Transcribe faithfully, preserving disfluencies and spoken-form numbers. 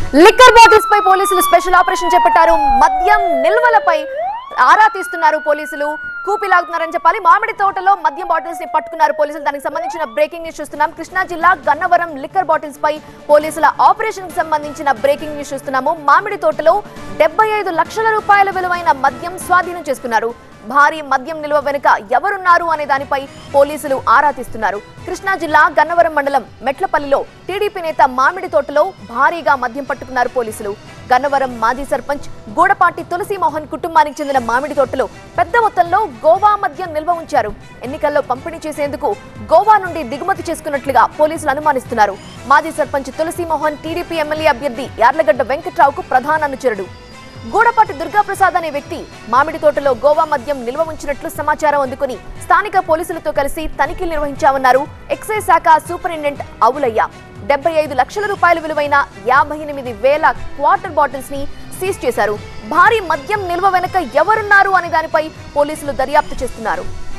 Liquor bottles పై పోలీసులు special operation చేపట్టారు. మద్యం నిల్వలపై ఆరా తీస్తున్నారు పోలీసులు. కూపిలాగుతున్నారని చెప్పాలి. మామిడి తోటలో మద్యం బాటిల్స్ ని పట్టుకున్నారు పోలీసులు. దానికి సంబంధించిన బ్రేకింగ్ న్యూస్ చూస్తున్నాం. కృష్ణా జిల్లా గన్నవరం లిక్కర్ బాటిల్స్ పై పోలీసుల ఆపరేషన్ కి సంబంధించిన బ్రేకింగ్ న్యూస్ చూస్తున్నాము. మామిడి తోటలో డెబ్బై ఐదు లక్షల రూపాయల విలువైన మద్యం స్వాధీనం చేసుకున్నారు. భారీ మద్యం నిల్వ వెనుక ఎవరున్నారు అనే దానిపై పోలీసులు ఆరా తీస్తున్నారు. కృష్ణా జిల్లా గన్నవరం మండలం మెట్లపల్లిలో టీడీపీ నేత మామిడి తోటలో భారీగా మద్యం పట్టుకున్నారు పోలీసులు. గన్నవరం మాజీ సర్పంచ్ గూడపాటి తులసీమోహన్ కుటుంబానికి చెందిన మామిడి తోటలో పెద్ద మొత్తంలో గోవా మద్యం నిల్వ ఉంచారు. ఎన్నికల్లో పంపిణీ చేసేందుకు గోవా నుండి దిగుమతి చేసుకున్నట్లుగా పోలీసులు అనుమానిస్తున్నారు. మాజీ సర్పంచ్ తులసీమోహన్ టీడీపీ ఎమ్మెల్యే అభ్యర్థి యార్లగడ్డ వెంకట్రావుకు ప్రధాన అనుచరుడు. గూడపాటి దుర్గాప్రసాద్ అనే వ్యక్తి మామిడి తోటలో గోవా మద్యం నిల్వ ఉంచినట్లు సమాచారం అందుకుని స్థానిక పోలీసులతో కలిసి తనిఖీలు నిర్వహించామన్నారు ఎక్సైజ్ శాఖ సూపరింటెండెంట్ అవులయ్య. డెబ్బై ఐదు లక్షల రూపాయల విలువైన యాభై ఎనిమిది వేల క్వార్టర్ బాటిల్స్ ని సీజ్ చేశారు. భారీ మద్యం నిల్వ వెనుక ఎవరున్నారు అనే దానిపై పోలీసులు దర్యాప్తు చేస్తున్నారు.